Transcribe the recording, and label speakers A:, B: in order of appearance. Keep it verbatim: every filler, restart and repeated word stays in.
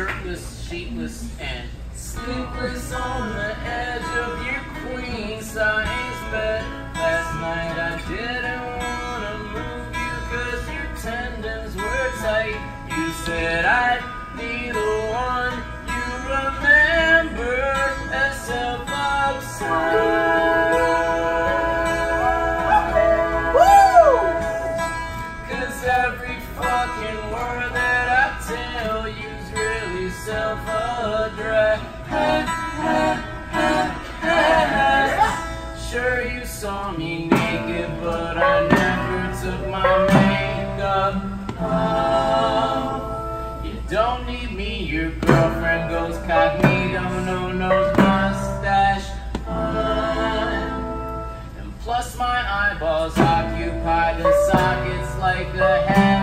A: shirtless, sheetless, and sleepless on the edge of your queen size bed. Last night I didn't wanna move you cause your tendons were tight. You said I'd be the one you remember as self-obsessed. Cause every fucking word that I tell you's really self-addressed. Sure, you saw me naked, but I never took my makeup off. You don't need me, your girlfriend goes cognito, no nose, mustache on. And plus my eyeballs occupy the sockets like a hat.